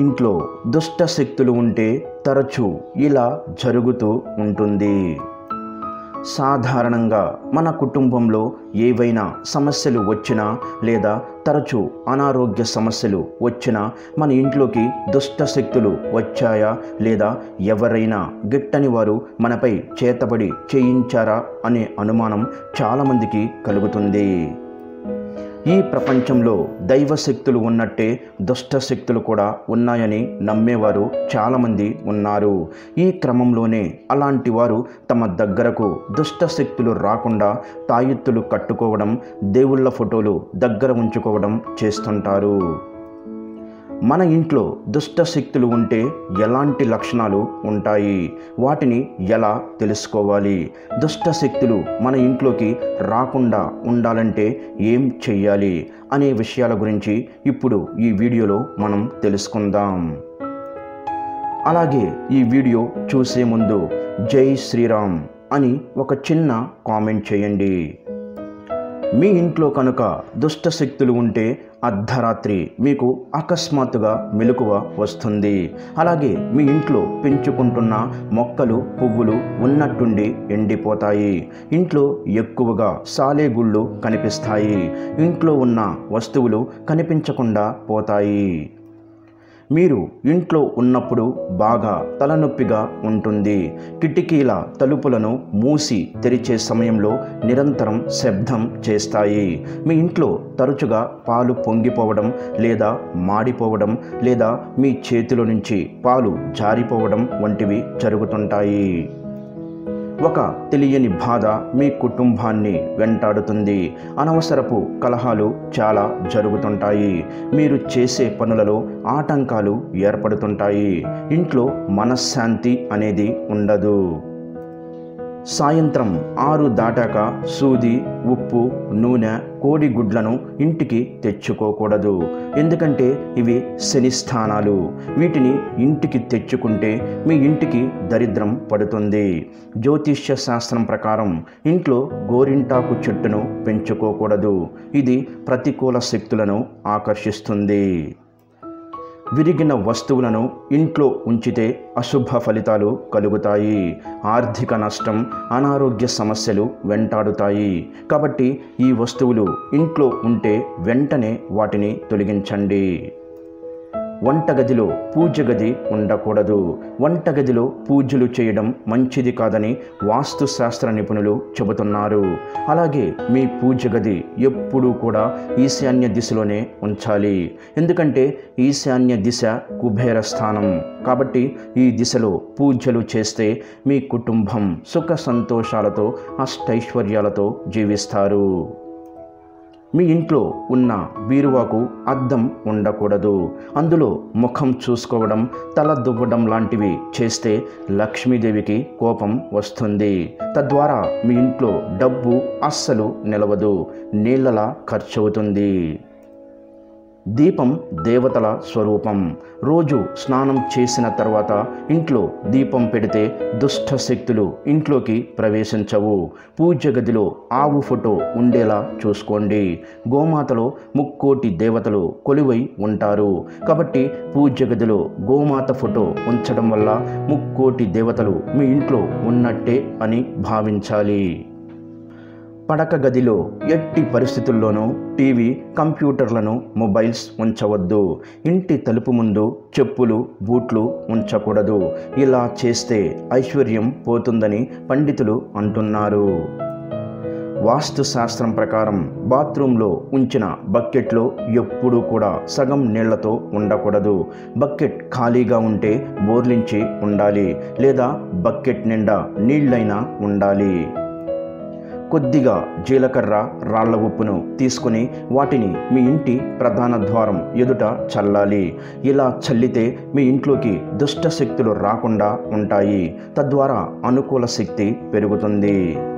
ఇంట్లో దుష్ట శక్తులు ఉంటే తరచూ ఇలా జరుగుతూ ఉంటుంది. సాధారణంగా మన కుటుంబంలో ఏవైనా సమస్యలు వచ్చినా లేదా తరచూ అనారోగ్య సమస్యలు వచ్చినా మన ఇంట్లోకి దుష్ట శక్తులు వచ్చాయా లేదా ఎవరైనా గిట్టని వారు మనపై చేతబడి చేయించారా అనే అనుమానం చాలామందికి కలుగుతుంది. ఈ ప్రపంచంలో దైవ శక్తులు ఉన్నట్టే దుష్ట శక్తులు కూడా ఉన్నాయని నమ్మేవారు చాలామంది ఉన్నారు. ఈ క్రమంలోనే అలాంటి వారు తమ దగ్గరకు దుష్ట శక్తులు రాకుండా తాయెత్తులు కట్టుకోవడం, దేవుళ్ళ ఫోటోలు దగ్గర ఉంచుకోవడం చేస్తుంటారు. మన ఇంట్లో దుష్ట శక్తులు ఉంటే ఎలాంటి లక్షణాలు ఉంటాయి, వాటిని ఎలా తెలుసుకోవాలి, దుష్ట శక్తులు మన ఇంట్లోకి రాకుండా ఉండాలంటే ఏం చెయ్యాలి అనే విషయాల గురించి ఇప్పుడు ఈ వీడియోలో మనం తెలుసుకుందాం. అలాగే ఈ వీడియో చూసే ముందు జై శ్రీరామ్ అని ఒక చిన్న కామెంట్ చేయండి. మీ ఇంట్లో కనుక దుష్ట శక్తులు ఉంటే అర్ధరాత్రి మీకు అకస్మాత్తుగా మెలకువ వస్తుంది. అలాగే మీ ఇంట్లో పెంచుకుంటున్న మొక్కలు, పువ్వులు ఉన్నట్టుండి ఎండిపోతాయి. ఇంట్లో ఎక్కువగా సాలెగుళ్ళు కనిపిస్తాయి. ఇంట్లో ఉన్న వస్తువులు కనిపించకుండా పోతాయి. మీరు ఇంట్లో ఉన్నప్పుడు బాగా తలనొప్పిగా ఉంటుంది. కిటికీల తలుపులను మూసి తెరిచే సమయంలో నిరంతరం శబ్దం చేస్తాయి. మీ ఇంట్లో తరచుగా పాలు పొంగిపోవడం లేదా మాడిపోవడం లేదా మీ చేతిలో నుంచి పాలు జారిపోవడం వంటివి జరుగుతుంటాయి. ఒక తెలియని బాధ మీ కుటుంబాన్ని వెంటాడుతుంది. అనవసరపు కలహాలు చాలా జరుగుతుంటాయి. మీరు చేసే పనులలో ఆటంకాలు ఏర్పడుతుంటాయి. ఇంట్లో మనశ్శాంతి అనేది ఉండదు. సాయంత్రం 6 దాటాక సూది, ఉప్పు, నూనె, కోడిగుడ్లను ఇంటికి తెచ్చుకోకూడదు. ఎందుకంటే ఇవి శని స్థానాలు. వీటిని ఇంటికి తెచ్చుకుంటే మీ ఇంటికి దరిద్రం పడుతుంది. జ్యోతిష్య శాస్త్రం ప్రకారం ఇంట్లో గోరింటాకు చెట్టును పెంచుకోకూడదు. ఇది ప్రతికూల శక్తులను ఆకర్షిస్తుంది. విరిగిన వస్తువులను ఇంట్లో ఉంచితే అశుభ ఫలితాలు కలుగుతాయి. ఆర్థిక నష్టం, అనారోగ్య సమస్యలు వెంటాడుతాయి. కాబట్టి ఈ వస్తువులు ఇంట్లో ఉంటే వెంటనే వాటిని తొలగించండి. వంటగదిలో పూజ గది ఉండకూడదు. వంటగదిలో పూజలు చేయడం మంచిది కాదని వాస్తు శాస్త్ర నిపుణులు చెబుతున్నారు. అలాగే మీ పూజ గది ఎప్పుడూ కూడా ఈశాన్య దిశలోనే ఉంచాలి. ఎందుకంటే ఈశాన్య దిశ కుబేర స్థానం. కాబట్టి ఈ దిశలో పూజలు చేస్తే మీ కుటుంబం సుఖ సంతోషాలతో అష్టైశ్వర్యాలతో జీవిస్తారు. మీ ఇంట్లో ఉన్న బీరువాకు అద్దం ఉండకూడదు. అందులో ముఖం చూసుకోవడం, తల దువ్వడం లాంటివి చేస్తే లక్ష్మీదేవికి కోపం వస్తుంది. తద్వారా మీ ఇంట్లో డబ్బు అస్సలు నిలవదు, నీళ్ళలా ఖర్చవుతుంది. దీపం దేవతల స్వరూపం. రోజు స్నానం చేసిన తర్వాత ఇంట్లో దీపం పెడితే దుష్ట శక్తులు ఇంట్లోకి ప్రవేశించవు. పూజ గదిలో ఆవు ఫోటో ఉండేలా చూసుకోండి. గోమాతలో ముక్కోటి దేవతలు కొలువై ఉంటారు. కాబట్టి పూజ గదిలో గోమాత ఫోటో ఉంచడం వల్ల ముక్కోటి దేవతలు మీ ఇంట్లో ఉన్నట్టే అని భావించాలి. పడక గదిలో ఎట్టి పరిస్థితుల్లోనూ టీవీ, కంప్యూటర్లను, మొబైల్స్ ఉంచవద్దు. ఇంటి తలుపు ముందు చెప్పులు, బూట్లు ఉంచకూడదు. ఇలా చేస్తే ఐశ్వర్యం పోతుందని పండితులు అంటున్నారు. వాస్తు శాస్త్రం ప్రకారం బాత్రూంలో ఉంచిన బకెట్లో ఎప్పుడూ కూడా సగం నీళ్లతో ఉండకూడదు. బకెట్ ఖాళీగా ఉంటే బోర్లించి ఉండాలి లేదా బకెట్ నిండా నీళ్లైనా ఉండాలి. కొద్దిగా జీలకర్ర, రాళ్ల ఉప్పును తీసుకుని వాటిని మీ ఇంటి ప్రధాన ద్వారం ఎదుట చల్లాలి. ఇలా చల్లితే మీ ఇంట్లోకి దుష్ట శక్తులు రాకుండా ఉంటాయి. తద్వారా అనుకూల శక్తి పెరుగుతుంది.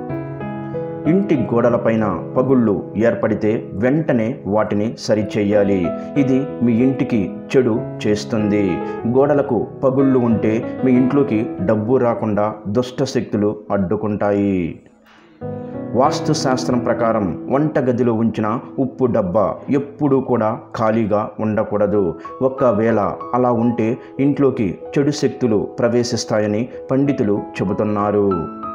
ఇంటి గోడలపైన పగుళ్ళు ఏర్పడితే వెంటనే వాటిని సరిచేయాలి. ఇది మీ ఇంటికి చెడు చేస్తుంది. గోడలకు పగుళ్ళు ఉంటే మీ ఇంట్లోకి డబ్బు రాకుండా దుష్ట శక్తులు అడ్డుకుంటాయి. వాస్తుశాస్త్రం ప్రకారం వంటగదిలో ఉంచిన ఉప్పు డబ్బా ఎప్పుడూ కూడా ఖాళీగా ఉండకూడదు. ఒకవేళ అలా ఉంటే ఇంట్లోకి చెడు శక్తులు ప్రవేశిస్తాయని పండితులు చెబుతున్నారు.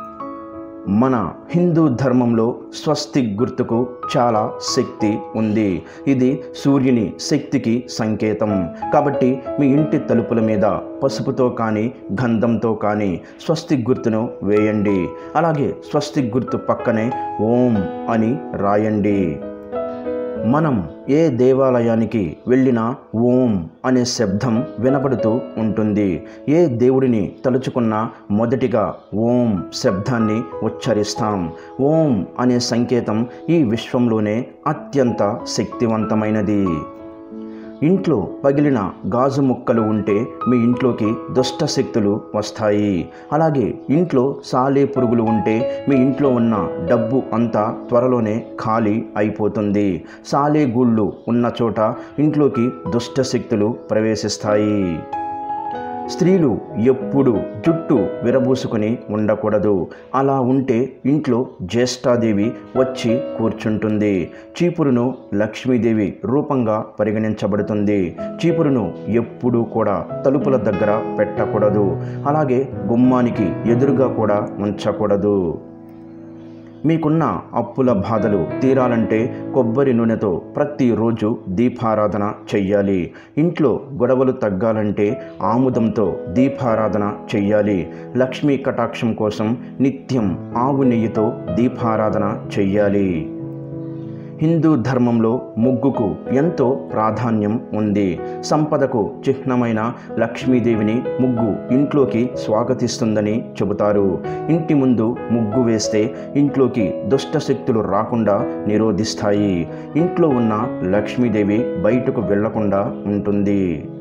మన హిందూ ధర్మంలో స్వస్తిక్ గుర్తుకు చాలా శక్తి ఉంది. ఇది సూర్యుని శక్తికి సంకేతం. కాబట్టి మీ ఇంటి తలుపుల మీద పసుపుతో కానీ గంధంతో కానీ స్వస్తిక్ గుర్తును వేయండి. అలాగే స్వస్తిక్ గుర్తు పక్కనే ఓం అని రాయండి. మనం ఏ దేవాలయానికి వెళ్ళినా ఓం అనే శబ్దం వినబడుతూ ఉంటుంది. ఏ దేవుడిని తలుచుకున్నా మొదటిగా ఓం శబ్దాన్ని ఉచ్చరిస్తాం. ఓం అనే సంకేతం ఈ విశ్వంలోనే అత్యంత శక్తివంతమైనది. ఇంట్లో పగిలిన గాజు ముక్కలు ఉంటే మీ ఇంట్లోకి దుష్ట శక్తులు వస్తాయి. అలాగే ఇంట్లో సాలే పురుగులు ఉంటే మీ ఇంట్లో ఉన్న డబ్బు అంతా త్వరలోనే ఖాళీ అయిపోతుంది. సాలే గూళ్ళు ఉన్న చోట ఇంట్లోకి దుష్ట శక్తులు ప్రవేశిస్తాయి. స్త్రీలు ఎప్పుడు జుట్టు విరబూసుకొని ఉండకూడదు. అలా ఉంటే ఇంట్లో జ్యేష్ఠాదేవి వచ్చి కూర్చుంటుంది. చీపురును లక్ష్మీదేవి రూపంగా పరిగణించబడుతుంది. చీపురును ఎప్పుడూ కూడా తలుపుల దగ్గర పెట్టకూడదు. అలాగే గుమ్మానికి ఎదురుగా కూడా ఉంచకూడదు. మీకున్న అప్పుల బాధలు తీరాలంటే కొబ్బరి నూనెతో ప్రతిరోజు దీపారాధన చెయ్యాలి. ఇంట్లో గొడవలు తగ్గాలంటే ఆముదంతో దీపారాధన చెయ్యాలి. లక్ష్మీ కటాక్షం కోసం నిత్యం ఆవు నెయ్యితో దీపారాధన చెయ్యాలి. హిందూ ధర్మంలో ముగ్గుకు ఎంతో ప్రాధాన్యం ఉంది. సంపదకు చిహ్నమైన లక్ష్మీదేవిని ముగ్గు ఇంట్లోకి స్వాగతిస్తుందని చెబుతారు. ఇంటి ముందు ముగ్గు వేస్తే ఇంట్లోకి దుష్ట శక్తులు రాకుండా నిరోధిస్తాయి. ఇంట్లో ఉన్న లక్ష్మీదేవి బయటకు వెళ్లకుండా ఉంటుంది.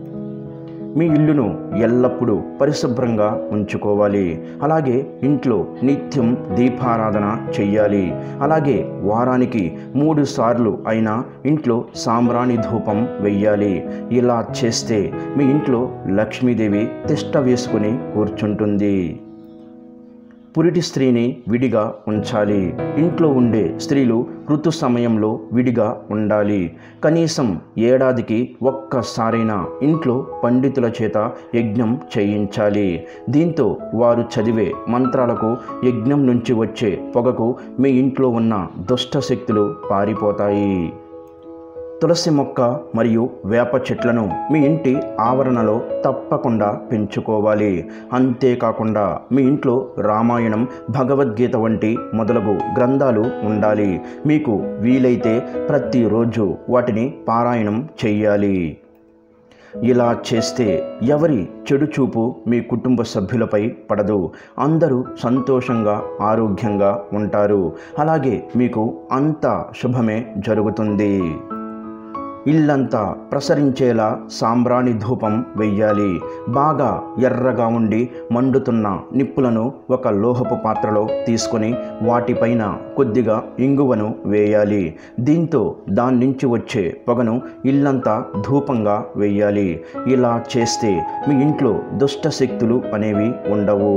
మీ ఇల్లును ఎల్లప్పుడూ పరిశుభ్రంగా ఉంచుకోవాలి. అలాగే ఇంట్లో నిత్యం దీపారాధన చెయ్యాలి. అలాగే వారానికి 3 సార్లు అయినా ఇంట్లో సాంబ్రాణి ధూపం వెయ్యాలి. ఇలా చేస్తే మీ ఇంట్లో లక్ష్మీదేవి తిష్ట వేసుకుని కూర్చుంటుంది. పురిటి స్త్రీని విడిగా ఉంచాలి. ఇంట్లో ఉండే స్త్రీలు ఋతు సమయంలో విడిగా ఉండాలి. కనీసం ఏడాదికి ఒక్కసారైనా ఇంట్లో పండితుల చేత యజ్ఞం చేయించాలి. దీంతో వారు చదివే మంత్రాలకు యజ్ఞం నుంచి వచ్చే పొగకు మీ ఇంట్లో ఉన్న దుష్ట శక్తులు పారిపోతాయి. తులసి మొక్క మరియు వేప చెట్లను మీ ఇంటి ఆవరణలో తప్పకుండా పెంచుకోవాలి. అంతేకాకుండా మీ ఇంట్లో రామాయణం, భగవద్గీత వంటి మొదలగు గ్రంథాలు ఉండాలి. మీకు వీలైతే ప్రతిరోజు వాటిని పారాయణం చెయ్యాలి. ఇలా చేస్తే ఎవరి చెడు చూపు మీ కుటుంబ సభ్యులపై పడదు. అందరూ సంతోషంగా ఆరోగ్యంగా ఉంటారు. అలాగే మీకు అంతా శుభమే జరుగుతుంది. ఇల్లంతా ప్రసరించేలా సాంబ్రాణి ధూపం వెయ్యాలి. బాగా ఎర్రగా ఉండి మండుతున్న నిప్పులను ఒక లోహపు పాత్రలో తీసుకొని వాటిపైన కొద్దిగా ఇంగువను వేయాలి. దీంతో దాని నుంచి వచ్చే పొగను ఇల్లంతా ధూపంగా వెయ్యాలి. ఇలా చేస్తే మీ ఇంట్లో దుష్ట శక్తులు అనేవి ఉండవు.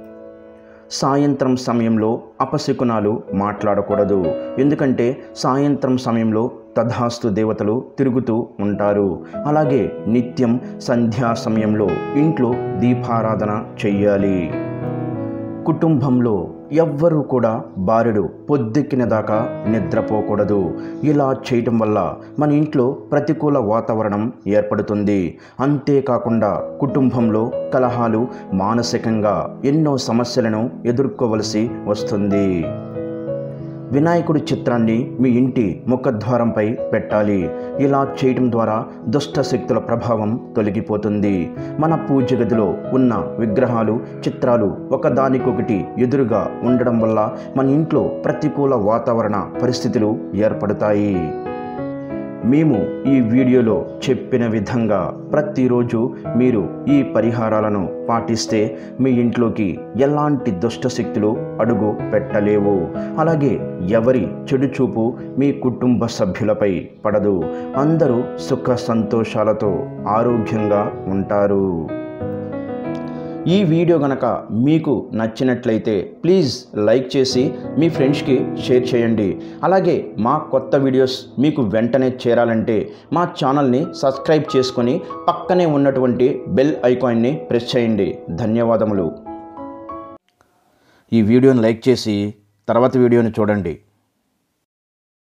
సాయంత్రం సమయంలో అపశకునాలు మాట్లాడకూడదు. ఎందుకంటే సాయంత్రం సమయంలో తథాస్తు దేవతలు తిరుగుతూ ఉంటారు. అలాగే నిత్యం సంధ్యా సమయంలో ఇంట్లో దీపారాధన చెయ్యాలి. కుటుంబంలో ఎవ్వరూ కూడా బారెడు పొద్దెక్కిన దాకా నిద్రపోకూడదు. ఇలా చేయటం వల్ల మన ఇంట్లో ప్రతికూల వాతావరణం ఏర్పడుతుంది. అంతేకాకుండా కుటుంబంలో కలహాలు, మానసికంగా ఎన్నో సమస్యలను ఎదుర్కోవలసి వస్తుంది. వినాయకుడి చిత్రాన్ని మీ ఇంటి ముఖద్వారంపై పెట్టాలి. ఇలా చేయటం ద్వారా దుష్ట శక్తుల ప్రభావం తొలగిపోతుంది. మన పూజ గదిలో ఉన్న విగ్రహాలు, చిత్రాలు ఒకదానికొకటి ఎదురుగా ఉండడం వల్ల మన ఇంట్లో ప్రతికూల వాతావరణ పరిస్థితులు ఏర్పడతాయి. మేము ఈ వీడియోలో చెప్పిన విధంగా ప్రతిరోజు మీరు ఈ పరిహారాలను పాటిస్తే మీ ఇంట్లోకి ఎలాంటి దుష్ట శక్తులు అడుగు పెట్టలేవు. అలాగే ఎవరి చెడు చూపు మీ కుటుంబ సభ్యులపై పడదు. అందరూ సుఖ సంతోషాలతో ఆరోగ్యంగా ఉంటారు. ఈ వీడియో గనక మీకు నచ్చినట్లయితే ప్లీజ్ లైక్ చేసి మీ ఫ్రెండ్స్కి షేర్ చేయండి. అలాగే మా కొత్త వీడియోస్ మీకు వెంటనే చేరాలంటే మా ఛానల్ని సబ్స్క్రైబ్ చేసుకొని పక్కనే ఉన్నటువంటి బెల్ ఐకాన్ని ప్రెస్ చేయండి. ధన్యవాదములు. ఈ వీడియోని లైక్ చేసి తర్వాత వీడియోని చూడండి.